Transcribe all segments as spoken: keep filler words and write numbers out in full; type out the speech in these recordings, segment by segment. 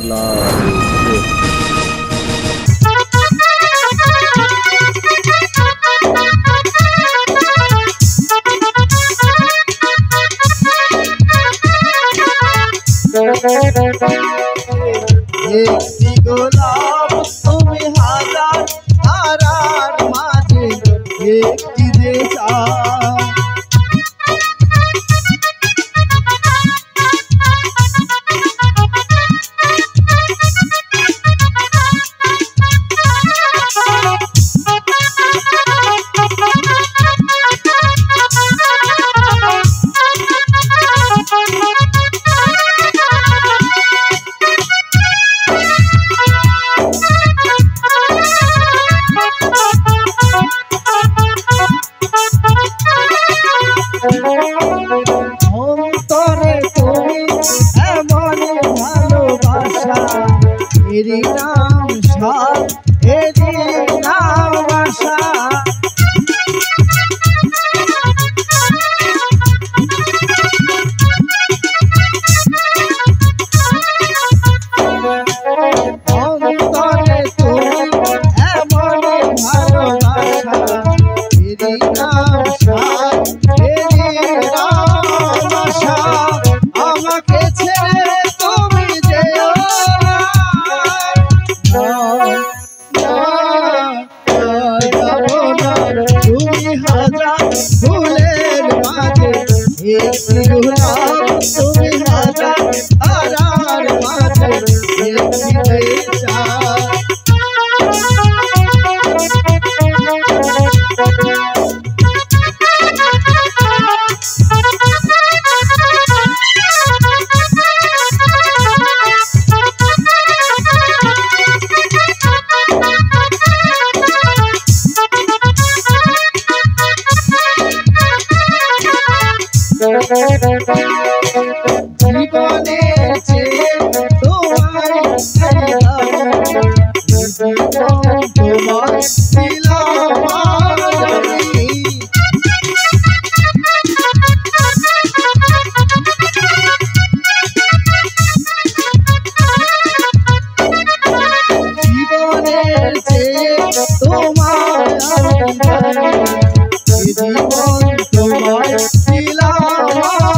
আল্লাহ হাফেজ। একটি গোলাপ তুমি হাজার তারার মাঝে একটি যে চাও। অন্তরে তুমি এমন ভালোবাসা, এরই নাম সার, এরই নাম আশা। অন্তরে তুমি এমন ভালোবাসা, এরই নাম সার, আমাকে ছেড়ে তুমি যেও না, তুমি হাজার ফুলের মাঝে একটি গোলাপ, তুমি হাজার তারার মাঝে একটি চাঁদ। জীবনের চেয়ে তোমার তোমার ছিলাম আমি। জীবনের চেয়ে তোমার জীবন তোমার ছিলাম,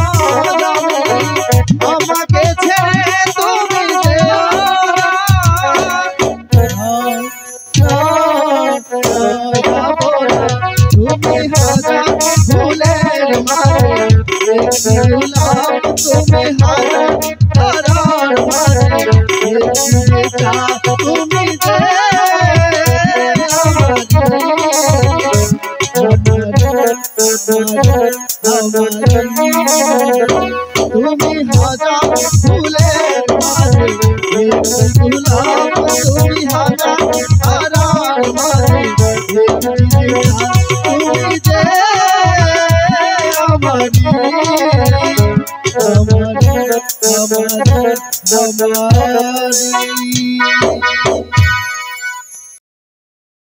আমাকে ছেড়ে তুমি যেও না, তুমি হাজার ফুলের মাঝে একটি গোলাপ, তুমি হাজার তারার মাঝে একটি চাঁদ। তুমি যে তুমি হাজার ফুলের মাঝে একটি গোলাপ, তুমি হাজার তারার মাঝে একটি চাঁদ। তুমি যে আমারি আমারি আমারি আমারি।